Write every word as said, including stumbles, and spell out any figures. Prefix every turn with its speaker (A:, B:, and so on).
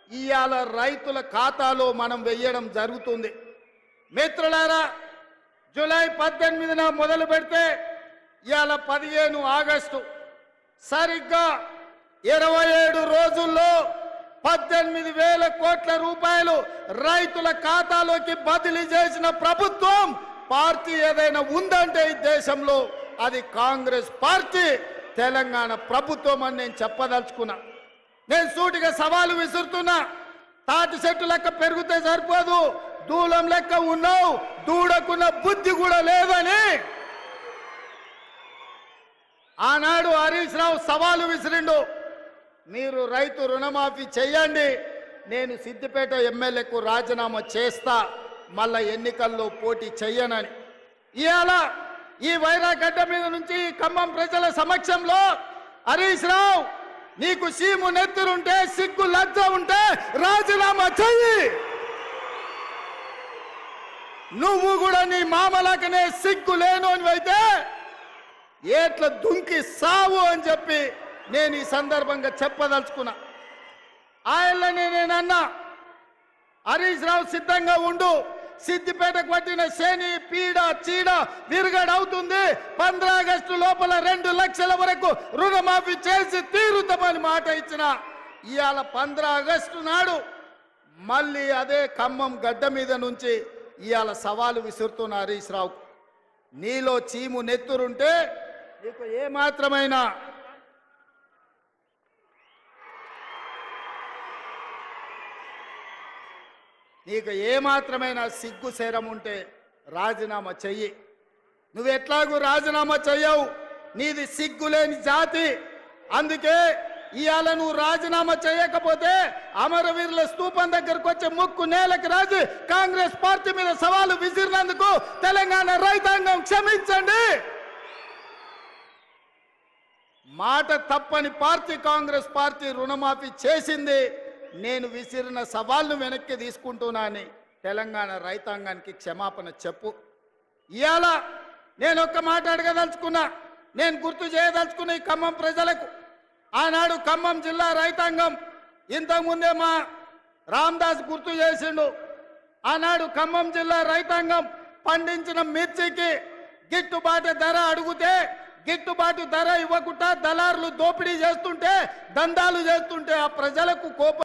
A: ఇవాళ రైతుల ఖాతాలో మనం వెయ్యడం జరుగుతుంది. మిత్రులారా, జూలై పద్దెనిమిదిన మొదలు పెడితే ఇవాళ పదిహేను ఆగస్టు సరిగ్గా ఇరవై ఏడు రోజుల్లో పద్దెనిమిది వేల కోట్ల రూపాయలు రైతుల ఖాతాలోకి బదిలీ చేసిన ప్రభుత్వం పార్టీ ఏదైనా ఉందంటే ఈ దేశంలో అది కాంగ్రెస్ పార్టీ, తెలంగాణ ప్రభుత్వం అని నేను చెప్పదలుచుకున్నా. నేను సూటిగా సవాలు విసురుతున్నా. తాటి చెట్టు లెక్క పెరిగితే సరిపోదు, దూలం లెక్క ఉన్నావు, దూడకున్న బుద్ధి కూడా లేదని ఆనాడు హరీష్ రావు సవాలు విసిరిండు. మీరు రైతు రుణమాఫీ చెయ్యండి, నేను సిద్దిపేట ఎమ్మెల్యేకు రాజీనామా చేస్తా, మళ్ళా ఎన్నికల్లో పోటీ చెయ్యనని. ఇవాళ ఈ వైరాగడ్డ మీద నుంచి ఖమ్మం ప్రజల సమక్షంలో హరీష్ రావు, నీకు సీము నెత్తురుంటే, సిగ్గు లజ్జ ఉంటే రాజీనామా చెయ్యి. నువ్వు కూడా నీ మామలకనే సిగ్గు లేనోనివైతే ఏట్ల దుంకి సావు అని చెప్పి నేను ఈ సందర్భంగా చెప్పదలుచుకున్నా. ఆయననే నేనన్నా, హరీష్ రావు సిద్ధంగా ఉండు, సిద్దిపేటకు పట్టిన శని పీడ చీడ విరుగడవుతుంది, పంద్రా ఆగస్టు లోపల రెండు లక్షల వరకు రుణమాఫీ చేసి తీరుతామని మాట ఇచ్చిన. ఇవాళ పంద్రా ఆగస్టు నాడు మళ్ళీ అదే ఖమ్మం గడ్డ మీద నుంచి ఇవాళ సవాలు విసురుతున్న హరీష్ రావు, నీలో చీము నెత్తురుంటే నీకు ఏమాత్రమైనా నీకు ఏమాత్రమైనా సిగ్గు శరం ఉంటే రాజీనామా చెయ్యి. నువ్వు ఎట్లాగూ రాజీనామా చెయ్యవు, నీది సిగ్గులేని జాతి. అందుకే ఇవాళ నువ్వు రాజీనామా చేయకపోతే అమరవీరుల స్తూపం దగ్గరకు వచ్చే ముక్కు నేలకు రాజు కాంగ్రెస్ పార్టీ మీద సవాలు విసిరినందుకు తెలంగాణ రైతాంగం క్షమించండి. మాట తప్పని పార్టీ కాంగ్రెస్ పార్టీ రుణమాఫీ చేసింది. నేను విసిరిన సవాల్ను వెనక్కి తీసుకుంటున్నానని తెలంగాణ రైతాంగానికి క్షమాపణ చెప్పు. ఇవాళ నేను ఒక్క మాట అడగదలుచుకున్నా, నేను గుర్తు చేయదలుచుకున్న ఈ ఖమ్మం ప్రజలకు. ఆనాడు ఖమ్మం జిల్లా రైతాంగం ఇంతకుముందే మా రామదాస్ గుర్తు చేసిండు. ఆనాడు ఖమ్మం జిల్లా రైతాంగం పండించిన మిర్చికి గిట్టుబాటు ధర అడిగితే గిట్టుబాటు ధర ఇవ్వకుండా దళారులు దోపిడీ చేస్తుంటే, దందాలు చేస్తుంటే ఆ ప్రజలకు కోపం